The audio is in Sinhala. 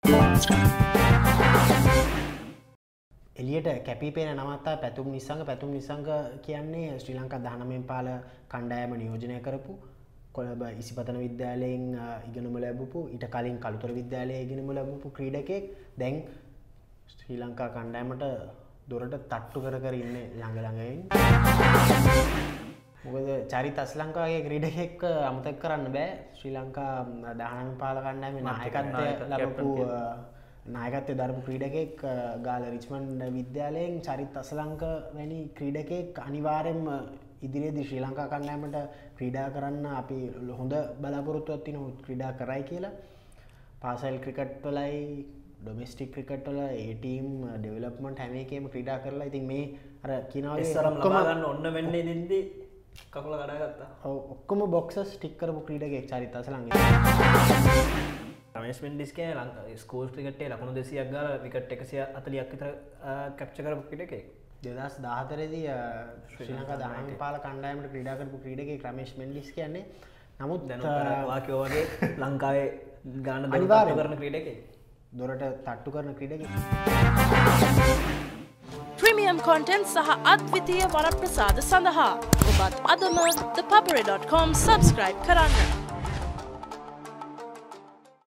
එලියට කැපිපෙන නමත්තා පැතුම් නිසංග කියන්නේ ශ්‍රී ලංකා 19 පාල කණ්ඩායම නියෝජනය කරපු කොළඹ ඉසිපතන විද්‍යාලයෙන් ඉගෙනුම ලැබපු ඊට කලින් කළුතර විද්‍යාලයේ ඉගෙනුම ලැබපු ක්‍රීඩකයෙක් දැන් ශ්‍රී ලංකා කණ්ඩායමට දොරට තට්ටු කර ඉන්නේ ළඟින්. මොකද චරිත අස්ලංකාගේ ක්‍රීඩකෙක් අමතක කරන්න බෑ. ශ්‍රී ලංකා 19 පාල කණ්ඩායමේ නායකත්වයේ දරපු ක්‍රීඩකෙක් ගාල රිච්මන්ඩ් විද්‍යාලයෙන් චරිත අස්ලංක වැනි ක්‍රීඩකෙක් අනිවාර්යෙන්ම ඉදිරියේදී ශ්‍රී ලංකා කණ්ඩායමට ක්‍රීඩා කරන්න අපි හොඳ බලාපොරොත්තුවක් තියෙනවා ක්‍රීඩා කරයි කියලා. පාසල් ක්‍රිකට් වලයි ඩොමෙස්ටික් ක්‍රිකට් වල ඒ ටීම් ඩෙවලොප්මන්ට් හැම එකේම ක්‍රීඩා කරලා ඉතින් මේ අර කියනවා ඉස්සරම් ලබා ගන්න ඔන්න වෙන්නේ දෙද්දි කකුල කඩාගත්තා. ඔව් ඔක්කොම බොක්සස් ටික් කරපු ක්‍රීඩකයෙක් චරිත අසලංගේ. රමේෂ් මෙන්ඩිස් කියන්නේ ලංකාවේ ස්කෝල් ක්‍රිකට් එකේ ලකුණු 200ක් ගාලා විකට් 140ක් විතර කැප්චර් කරපු ක්‍රීඩකයෙක්. 2014 දී ශ්‍රී ලංකා 19 පාල කණ්ඩායමට ක්‍රීඩා කරපු ක්‍රීඩකයෙක් රමේෂ් මෙන්ඩිස් කියන්නේ. නමුත් වාකියෝ වගේ ලංකාවේ ගාන දොරට කරන ක්‍රීඩකයෙක්. දොරට තට්ටු කරන ක්‍රීඩකයෙක්. ප්‍රීමියම් කොන්ටෙන්ට් සහ අද්විතීය වරප්‍රසාද සඳහා ඔබත් අදම thepapery.com සබ්ස්ක්‍රයිබ් කරන්න.